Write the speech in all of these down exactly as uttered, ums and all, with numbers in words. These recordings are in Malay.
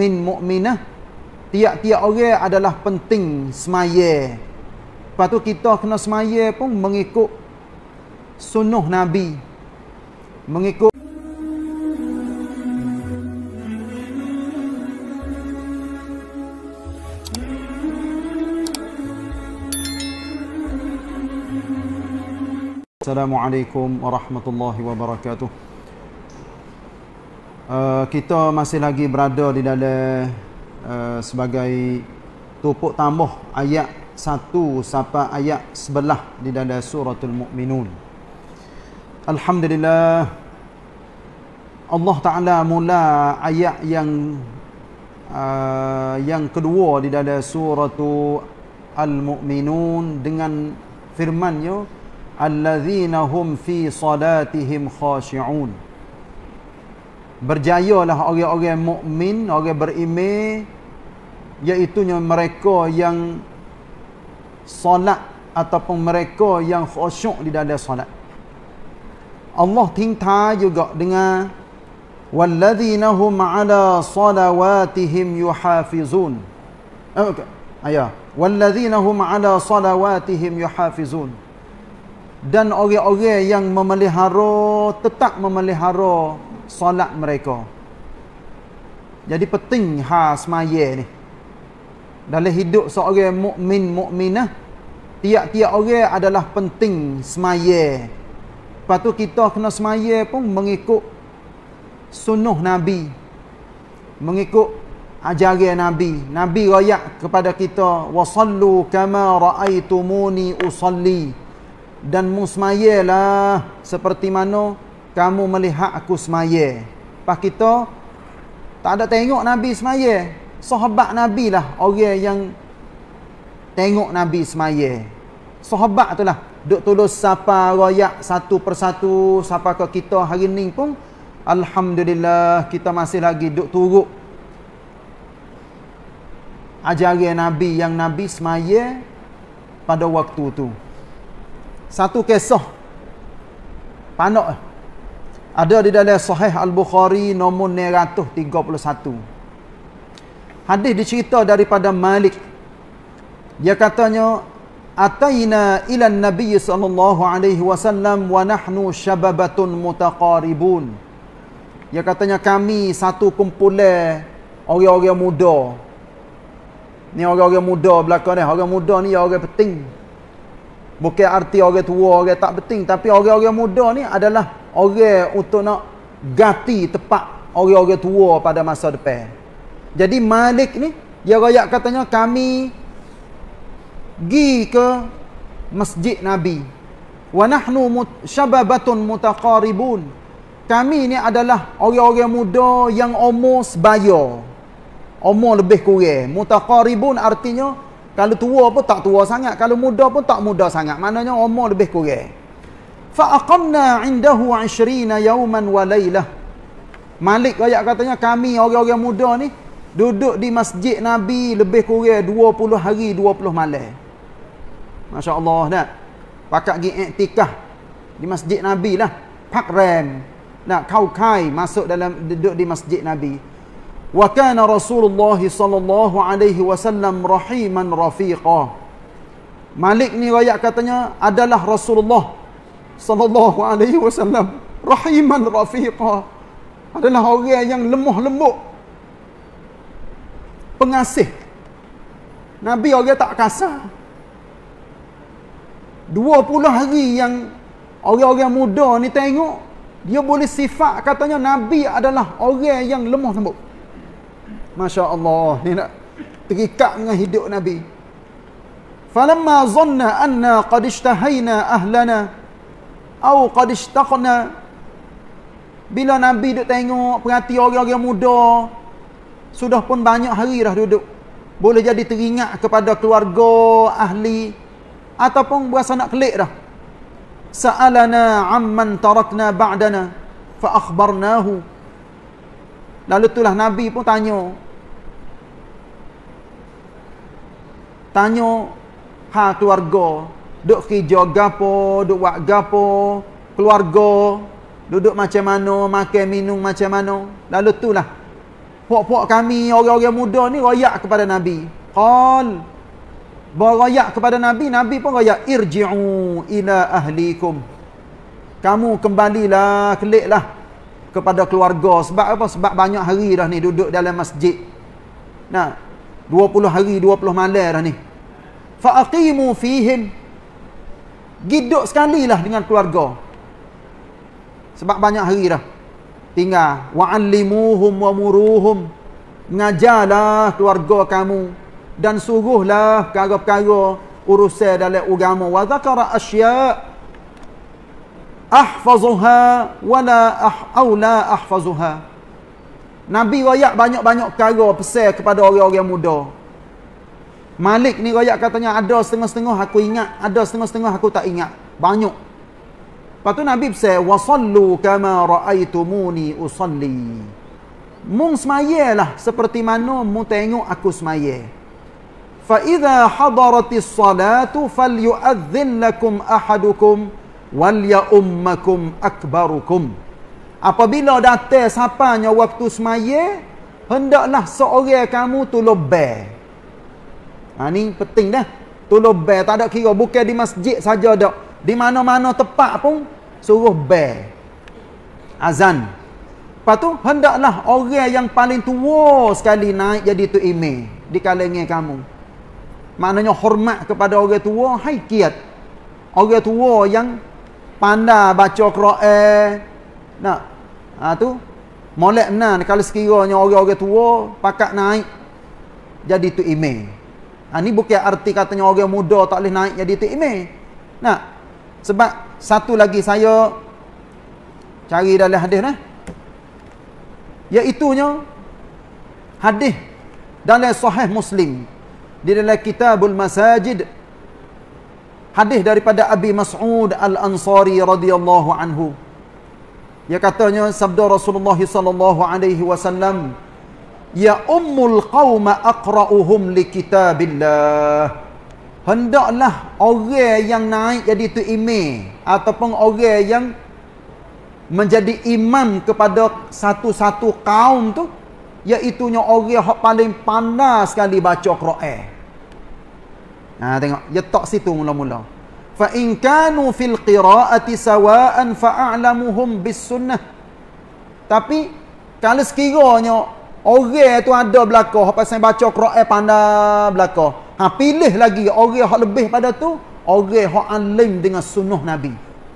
mukmin mukminah, tiap-tiap orang adalah penting semaya. Lepas tu kita kena semaya pun mengikut sunnah Nabi, mengikut Assalamualaikum warahmatullahi wabarakatuh. Uh, kita masih lagi berada di dalam uh, sebagai tupuk tambah ayat satu sampai ayat sebelah di dalam suratul Mukminun. Alhamdulillah, Allah Ta'ala mula ayat yang uh, yang kedua di dalam suratul Al-Mu'minun dengan firman-Nya, alladzina hum fi salatihim khashi'un. Berjayalah orang-orang mukmin, orang beriman, iaitu mereka yang solat ataupun mereka yang khusyuk di dalam solat. Allah tingtai juga dengan walladzina hum ala salawatihim yuhafizun. Oh, okay. Ayat walladzina hum ala salawatihim yuhafizun. Dan orang-orang yang memelihara, tetap memelihara solat mereka. Jadi penting ha semaya ni. Dalam hidup seorang mukmin mukminah, tiap-tiap orang adalah penting semaya. Lepas tu kita kena semaya pun mengikut sunnah Nabi, mengikut ajaran Nabi. Nabi royak kepada kita, wasallu kama raaitumuni usalli. Dan mu semayalah seperti mana kamu melihat aku semaya. Pas kita tak ada tengok Nabi semaya. Sahabat Nabi lah orang yang tengok Nabi semaya. Sahabat tu lah duk tulis sapa royak satu persatu sampai ke kita hari ni pun alhamdulillah kita masih lagi duk turut ajaran Nabi yang Nabi semaya pada waktu tu. Satu kisah panak ada di dalam Sahih Al-Bukhari nombor enam ratus tiga puluh satu. Hadis dicerita daripada Malik. Dia katanya, ataina ila Nabi sallallahu alaihi wasallam wa nahnu syababatun mutaqaribun. Dia katanya kami satu kumpulan orang-orang muda. Ni orang-orang muda belakang ni, orang muda ni orang penting. Bukan arti orang tua, orang tak penting. Tapi orang-orang muda ni adalah orang untuk nak ganti tepat orang-orang tua pada masa depan. Jadi Malik ni, dia rakyat katanya kami pergi ke Masjid Nabi. Wa nahnu mut, syababatun mutaqaribun. Kami ni adalah orang-orang muda yang umur sebaya. Umur lebih kurang. Mutaqaribun artinya kalau tua pun tak tua sangat, kalau muda pun tak muda sangat. Maknanya umur lebih kurang. Fa aqamna indahu ishrina yawman wa laylah. Malik ayat katanya kami orang-orang muda ni duduk di Masjid Nabi lebih kurang dua puluh hari dua puluh malam. Masya-Allah dah. Pakat pergi iktikaf di Masjid Nabi lah. Pak ram. Nak kau kai masuk dalam duduk di Masjid Nabi. Wa kana Rasulullah sallallahu alaihi wasallam rahiman rafiqa. Malik ni riwayat katanya adalah Rasulullah sallallahu alaihi wasallam rahiman rafiqa. Adalah orang yang lemah lembut, pengasih. Nabi orang tak kasar. dua puluh hari yang orang-orang muda ni tengok, dia boleh sifat katanya Nabi adalah orang yang lemah lembut. Masya Allah, ni nak terikat dengan hidup Nabi. Falamma zanna anna qad ishtahayna ahlana aw qad ishtaqna. Bila Nabi duk tengok perhati orang-orang muda sudah pun banyak hari dah duduk, boleh jadi teringat kepada keluarga, ahli, ataupun berasa nak kelik dah. Sa'alana amman tarakna ba'dana fa akhbarnahu. Lalu itulah Nabi pun tanya. Tanya ha keluarga, duk kerja gapo, duk buat gapo, keluarga duduk macam mana, makan minum macam mana. Lalu itulah puak-puak kami orang-orang muda ni royak kepada Nabi. Qal, berayak kepada Nabi, Nabi pun royak, irji'u ila ahlikum. Kamu kembalilah, keliklah kepada keluarga. Sebab apa? Sebab banyak hari dah ni duduk dalam masjid. Nah, dua puluh hari, dua puluh malam dah ni. Fa'aqimu fihim. Giduk sekali lah dengan keluarga. Sebab banyak hari dah tinggal. Wa'allimuhum wa muruhum. Ngajarlah keluarga kamu dan suruhlah perkara-perkara urusan dalam agama. Wa dzakara asya' ahfazuha wala ah aw la ahfazuha. Nabi royak banyak-banyak perkara pesan kepada orang-orang muda. Malik ni royak katanya ada setengah-setengah aku ingat, ada setengah-setengah aku tak ingat. Banyak. Lepas tu Nabi pesan, wasallu kama ra'aitumuni usalli. Mung semayalah seperti mana mu tengok aku semaya. Fa idza hadaratis salatu falyu'adhdhin lakum ahadukum wal ya'ummakum akbarukum. Apabila datang sapanya waktu semaya, hendaklah seorang kamu tu lebih. Ha ni penting dah. Tu lebih tak ada kira bukan di masjid saja dak. Di mana-mana tempat pun suruh bel azan. Lepas tu hendaklah orang yang paling tua sekali naik jadi tu imam di kalangan kamu. Maknanya hormat kepada orang tua, hai kiat. Orang tua yang pandai baca Quran. Nah, ha tu molek benar kalau sekiranya orang-orang tua pakat naik jadi tu imam. Ha ni bukan arti katanya orang muda tak boleh naik jadi tu imam. Nah, sebab satu lagi saya cari dalam hadis nah, iaitunya hadis dalam Sahih Muslim di dalam Kitabul Masajid, hadis daripada Abi Mas'ud Al-Ansari radhiyallahu anhu. Ia katanya sabda Rasulullah sallallahu alaihi wasallam, ya ummul qauma aqra'uhum li kitabillah. Hendaklah orang yang naik jadi tu imam ataupun orang yang menjadi imam kepada satu-satu kaum tu, iaitunya orang yang paling pandai sekali baca Quran. Ha tengok, dia tak situ mula-mula. Fa in kanu fil qira'ati sawa'an fa'alamuhum bis sunnah. Tapi kalau sekiranya orang tu ada belaka hak pasal baca Quran pandai belaka, ha pilih lagi orang hak lebih pada tu, orang hak alim dengan sunnah Nabi.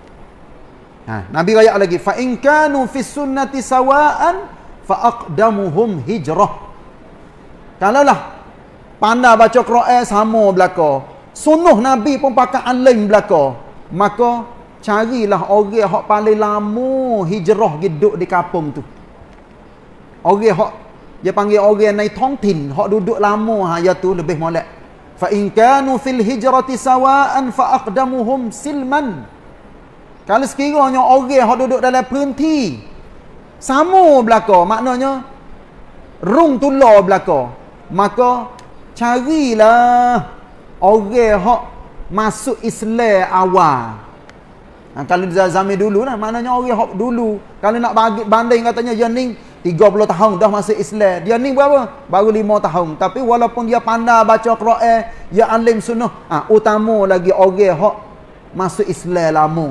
Ha Nabi royak lagi, fa in kanu fis sunnati sawa'an fa aqdamuhum hijrah. Kalaulah pandai baca Quran sama belaka, sunnah Nabi pun pakai alim belaka, maka carilah orang hak paling lama hijrah hidup di kampung tu. Orang hak dia panggil orang naik tongtin, hak duduk lama ha iaitu lebih molek. Fa in kanu fil hijrati sawa'an fa aqdamuhum silman. Kalau sekiranya orang hak duduk dalam perhenti sama belaka, maknanya rung tula belaka, maka carilah orang hak masuk Islam awal. Ha, kalau di zaman dulu lah, maknanya orang hak dulu kalau nak bagi banding katanya dia ni tiga puluh tahun dah masuk Islam. Dia ni berapa? Baru lima tahun. Tapi walaupun dia pandai baca Quran, dia alim sunnah, ha, utama lagi orang hak masuk Islam lama.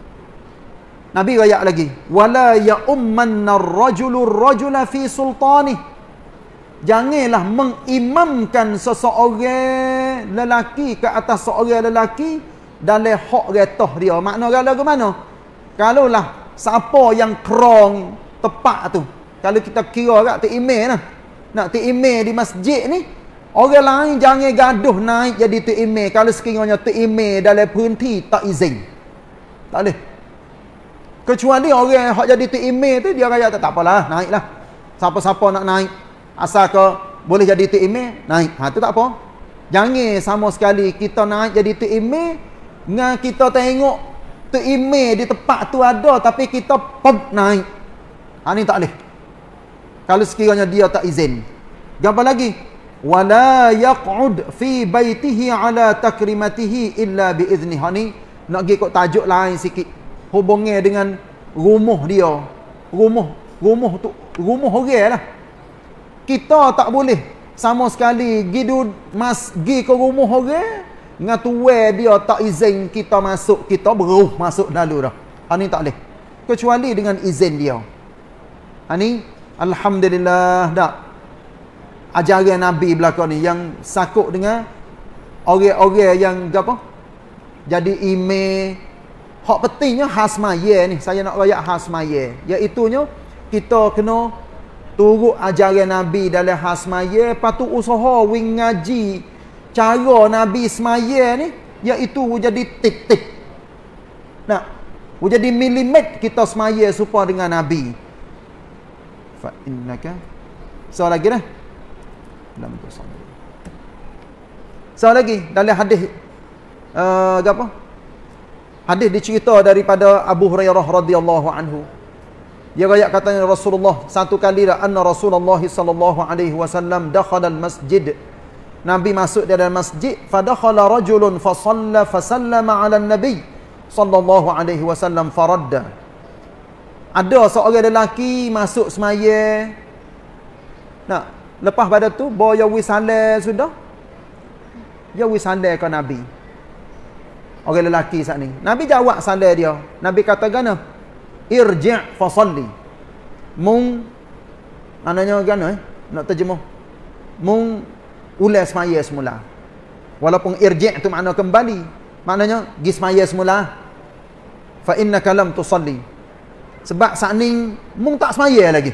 Nabi royak lagi, wala ya ummanna ar-rajulu ar-rajula fi sultani. Janganlah mengimamkan seseorang lelaki ke atas seorang lelaki dalam hak retah dia. Makna kalau ke mana? Kalaulah siapa yang kerong tepat tu, kalau kita kira kat tu imam lah, nak tu imam di masjid ni, orang lain jangan gaduh naik jadi tu imam kalau sekiranya tu imam dalam perhenti tak izin. Tak boleh. Kecuali orang yang jadi tu imam tu dia kata tak, tak apalah, naiklah. Siapa-siapa nak naik, asal ke boleh jadi tu imam, naik. Ha tu tak apa. Jangan sama sekali kita naik jadi tu imam dengan kita tengok tu imam di tempat tu ada tapi kita pop naik. Ha ni tak boleh. Kalau sekiranya dia tak izin. Gambar lagi, wala yaq'ud fi baitihi ala takrimatihi illa bi izni. Ha ni nak pergi kok tajuk lain sikit. Hubungnya dengan rumah dia. Rumah rumah tu rumah orang lah. kita tak boleh sama sekali gi dud mas gi ke rumah orang dengan tuan dia tak izin kita masuk, kita beruh masuk dalu dah. Ha ni tak boleh. Kecuali dengan izin dia. Ha ni alhamdulillah dak. Ajaran Nabi belakang ni yang sakut dengan orang-orang yang apa? Jadi imam. Hak pentingnya hasmaya ni. Saya nak royak hasmaya. Iaitunya kita kena turut ajaran Nabi dalam hasmaya, lepas tu usaha wing ngaji cara Nabi semaya ni, iaitu jadi tik-tik. Nah, jadi milimet kita semaya supaya dengan Nabi. Fa innaka. Soal lagi dah. Dalam tu soal. Soal lagi dalam hadis uh, apa? Hadis dicerita daripada Abu Hurairah radhiyallahu anhu. Dia riwayat katanya Rasulullah satu kali dah anna Rasulullah sallallahu alaihi wasallam dakhala al-masjid. Nabi masuk di dalam masjid, fadakhala rajulun fa shalla fa sallama 'ala an-nabi sallallahu alaihi wasallam faradda. Ada seorang lelaki masuk semaya. Nah, lepas pada tu boya wi salam sudah. Dia wi salam ke Nabi. Orang lelaki sat ni. Nabi jawab salam dia. Nabi kata gana? Irji' fa salli. Mung maknanya gana eh? Nak terjemah. Mung ulang semaya semula. Walaupun irji' tu makna kembali. Maknanya gi semaya semula. Fa innaka lam tusalli. Sebab saat ni mung tak semaya lagi.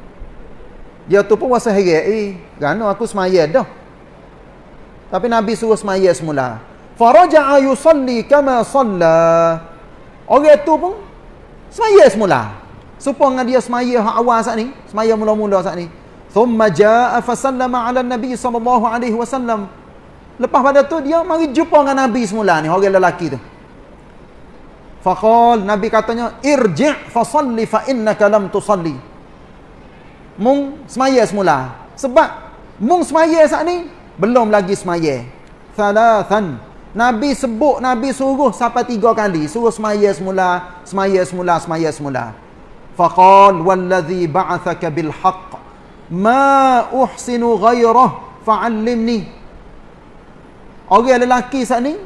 Dia tu pun rasa heran, eh, gana aku semaya dah. Tapi Nabi suruh semaya semula. Faraja'a yusalli kama salla. Orang tu pun semaya semula. Supaya dia semaya hak awal saat ni, semaya mula-mula saat ni. Thumma jaa'a fa sallama 'ala an-nabi sallallahu alaihi wasallam. Lepas pada tu dia mari jumpa dengan Nabi semula ni, orang lelaki tu. Faqal, Nabi katanya, irji' fa salli fa innaka lam tusalli. Mung semaya semula. Sebab mung semaya saat ni belum lagi semaya. Thalathan. Nabi sebut, Nabi suruh sampai tiga kali. Suruh semaya semula, semaya semula, semaya semula. Faqal wallazi ba'athaka bil haqq ma uhsinu ghairah fa'allimni. Orang lelaki saat ni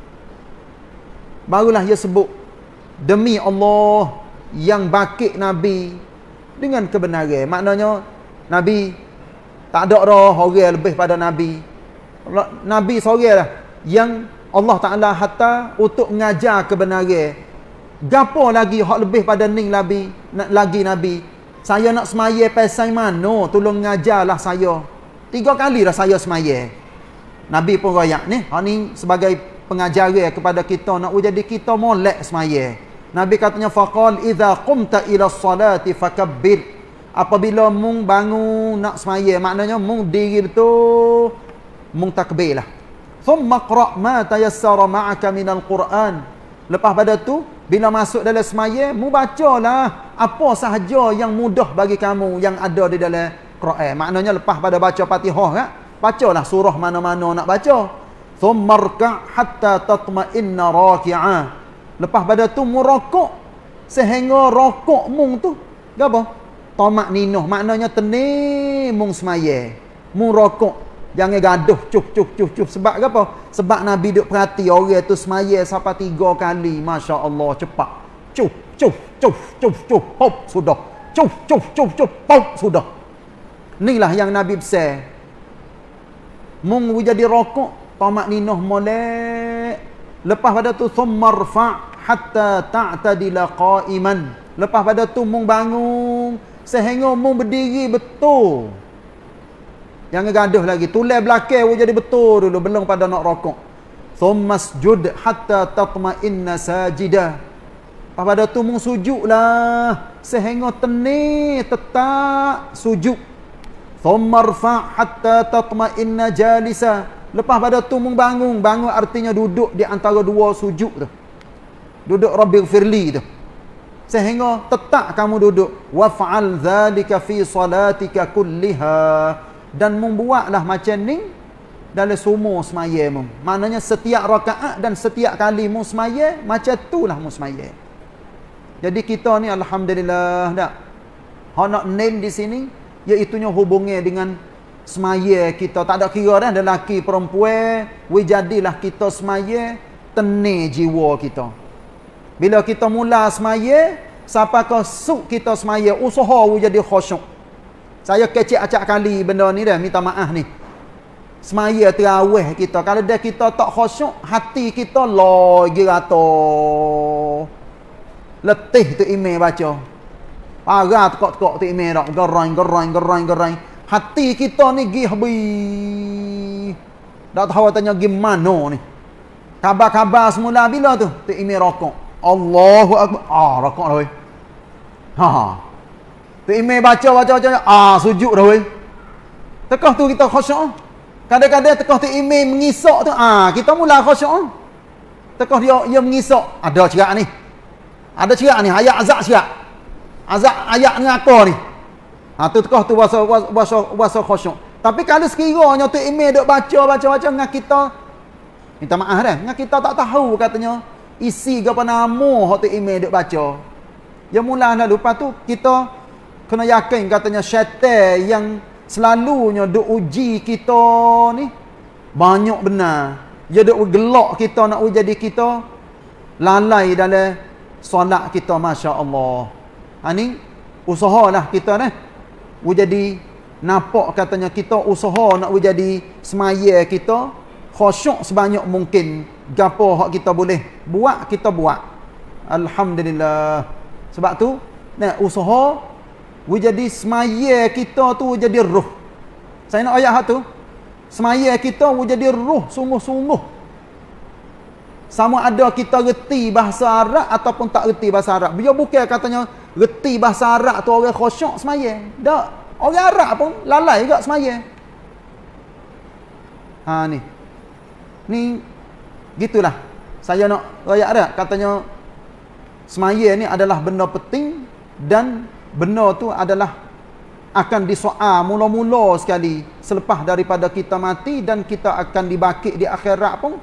barulah dia sebut, demi Allah yang bakit Nabi dengan kebenaran. Maknanya Nabi tak ada dah orang lebih pada Nabi. Nabi seorang lah yang Allah Ta'ala hatta untuk mengajar kebenaran. Gapo lagi hak lebih pada ning Nabi, lagi Nabi. Saya nak semaya pasal mana, tolong ngajarlah saya. Tiga kali dah saya semaya. Nabi pun royak ni, hak ni sebagai pengajaran kepada kita, nak jadi kita molek semaya. Nabi katanya faqal idza qumta ila salati fakabbir. Apabila mung bangun nak semaya, maknanya mung diri betul, mung takbir lah. Thumma qra' ma tayassara ma'aka minal Qur'an. Lepas pada tu bila masuk dalam semaya, mu bacalah apa sahaja yang mudah bagi kamu yang ada di dalam Quran. Maknanya lepas pada baca Fatihah kan, bacalah surah mana-mana nak baca. Thumma rka' hatta tatma'inna raki'a. Lepas pada tu mu rokok sehingga rokok mung tu gapo? Tamak ninoh, maknanya tenang mung semaya. Mu rokok. Jangan gaduh cuf cuf cuf cuf. Sebab apa? Sebab Nabi duk perhati orang tu semaya sampai tiga kali. Masya Allah cepat. Cuf cuf cuf cuf cuf. Hop sudah. Cuf cuf cuf cuf. Hop sudah. Inilah yang Nabi besar. Mung jadi rokok. Tamak ninoh molek. Lepas pada tu thumma rfa' hatta ta'tadila qa'iman. Lepas pada tu mung bangun sehingga mung berdiri betul. Jangan gaduh lagi. Tulai belakang jadi betul dulu. Belum pada nak rokok. Thumma sujud hatta tatma'inna sajida. Pada tu mung sujud lah. Sehingga tenang tetap sujud. Thumma rfa' hatta tatma'inna jalisa. Lepas pada tu mung bangun. Bangun artinya duduk di antara dua sujud tu. Duduk Rabbighfirli tu. Sehingga tetap kamu duduk. Waf'al dhalika fi salatika kulliha. Dan membuatlah macam ni dalam semua semaya mu. Maknanya setiap rakaat dan setiap kali mu semaya, macam itulah mu semaya. Jadi kita ni alhamdulillah dak. Hak nak nail di sini, Iaitunya hubungnya dengan semaya kita. Tak ada kira dah lelaki perempuan. We jadilah kita semaya, tenang jiwa kita. Bila kita mula semaya, siapa ke suk kita semaya, usaha we jadi khusyuk. Saya kecek acak kali benda ni dah, minta maaf ni. Semaya terawih kita. Kalau dah kita tak khusyuk, hati kita lagi rata. Letih tu email baca. Parah tekak-tekak tu email dak. Gerang, gerang, gerang, gerang. Hati kita ni gih bi. Tak tahu tanya gimana ni. Khabar-khabar semula bila tu? Tu email rokok. Allahu Akbar. Ah, rokok dah weh. Ha. Tu email baca, baca, baca. Ah, sujud dah weh. Tekah tu kita khusyuk. Kadang-kadang tekah tu email mengisak tu. Ah, kita mula khusyuk. Tekah dia dia mengisak. Ada cerak ni. Ada cerak ni. Ayat azab cerak. Azab ayat ni apa ni? Ha, tu tekah tu bahasa bahasa bahasa khusyuk. Tapi kalau sekiranya tu email duk baca baca baca dengan kita, minta maaf dah, dengan kita tak tahu katanya isi ke apa nama hak tu email duk baca. Ya mula lalu lepas tu kita kena yakin katanya syaitan yang selalunya duk uji kita ni banyak benar. Dia duk gelak kita nak jadi kita lalai dalam solat kita, masya-Allah. Ha ni usahalah kita ni jadi nampak katanya kita usaha nak jadi semaya kita khusyuk sebanyak mungkin. Gapo hak kita boleh buat kita buat. Alhamdulillah. Sebab tu nak usaha jadi semaya kita tu jadi roh. Saya nak ayat tu. Semaya kita jadi roh sungguh-sungguh. Sama ada kita reti bahasa Arab ataupun tak reti bahasa Arab. Dia bukan katanya reti bahasa Arab tu orang khusyuk semaya. Tak. Orang Arab pun lalai juga semaya. Ha ni. Ni gitulah. Saya nak rakyat dah katanya semaya ni adalah benda penting dan benda tu adalah akan disoal mula-mula sekali selepas daripada kita mati dan kita akan dibakit di akhirat pun.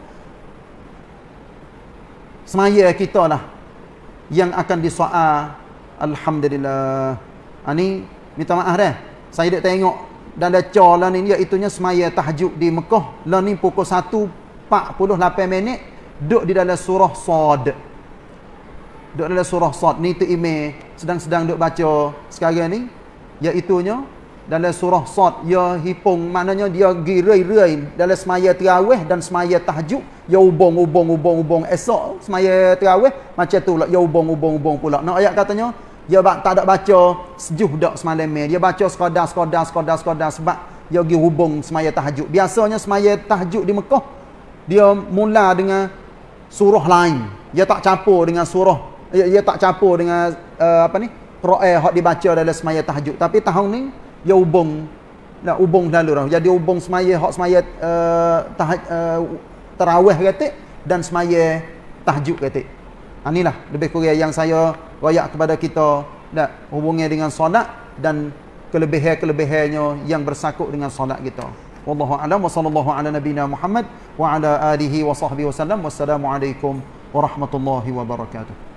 Semaya kita lah yang akan disoal. Alhamdulillah. Ha ni minta maaf dah. Saya dah tengok dan dah call lah ni iaitunya semaya tahajud di Mekah. Lah ni pukul satu empat puluh lapan minit duduk di dalam surah Sad. Duduk dalam surah Sad. Ni tu email sedang-sedang duduk baca sekarang ni. Iaitunya dalam surah Sad ia hipung, maknanya dia girai-rai dalam semaya tarawih dan semaya tahajud. Ya ubung-ubung-ubung-ubung esok semaya tarawih macam tu lah, ya ubung-ubung-ubung pula. Nak ayat katanya dia tak ada baca sejuh dak semalam ni. Dia baca sekadar sekadar sekadar sekadar sebab dia pergi hubung semaya tahajud. Biasanya semaya tahajud di Mekah dia mula dengan surah lain. Dia tak campur dengan surah, dia, dia tak campur dengan uh, apa ni? Quran hak dibaca dalam semaya tahajud. Tapi tahun ni dia hubung nak hubung lalu dah. Jadi hubung semaya hak semaya uh, tahaj, uh, tarawih kata dan semaya tahajud kata. Ha, inilah lebih kurang yang saya rayak kepada kita nak hubungnya dengan solat dan kelebihan-kelebihannya yang bersangkut dengan solat kita. Wallahu a'lam wa sallallahu ala nabiyyina Muhammad wa ala alihi wa sahbihi wasallam. Wassalamualaikum warahmatullahi wabarakatuh.